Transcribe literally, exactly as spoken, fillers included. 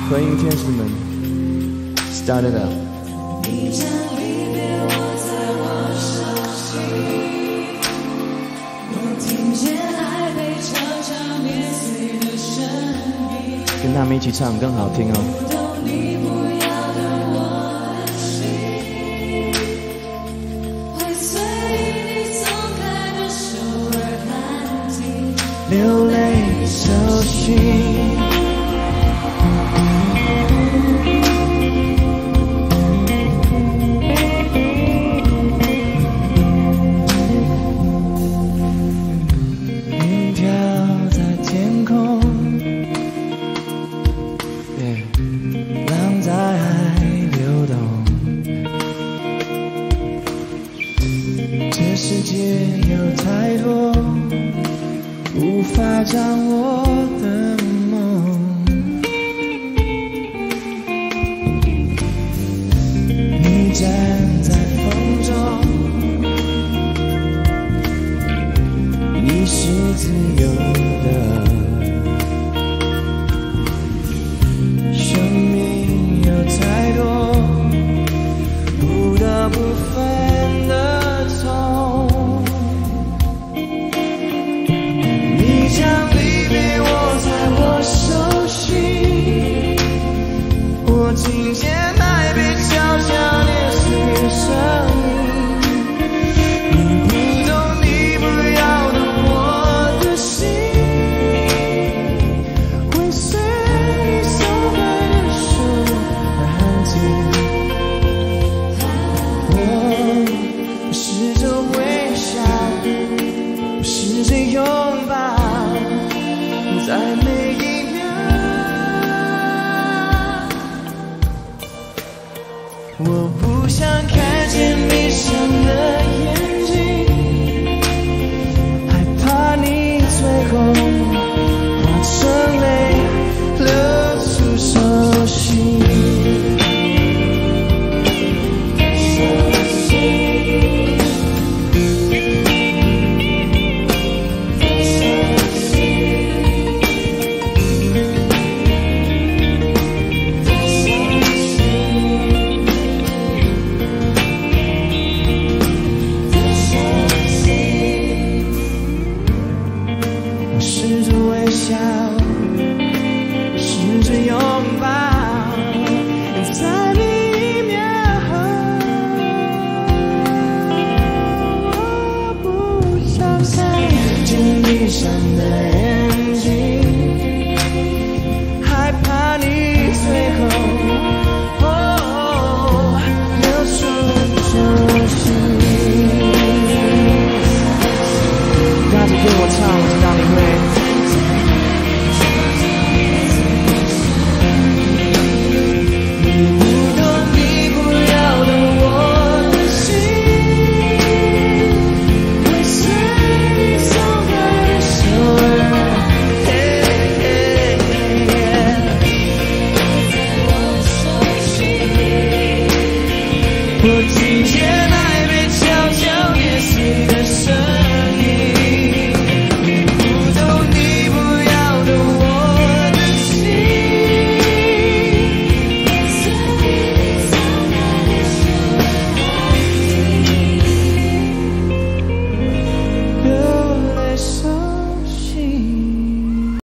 回应天使们 ，Start it up。 你将离别握在我手心，我听见爱被悄悄碾碎的声音。 跟他们一起唱更好听哦。 不懂你不要的我的心，会随你松开的手而安静， 流泪手心。 世界有太多无法掌握的梦，你站在风中，你是自由的。生命有太多不得不分的。 将离别握在我手心，我听见爱被悄悄碾碎声音。你不懂，你不要懂我的心，会随你松开的手而安静。我试着微笑，我试着拥抱。 在每一秒，我不想看见闭上的眼睛，害怕你最后化成泪流出手心。手心。 试着微笑，试着拥抱，在每一秒，我不想看见闭上的眼睛，害怕你最后哦流出手心。大家跟我唱，我知道你会。 我。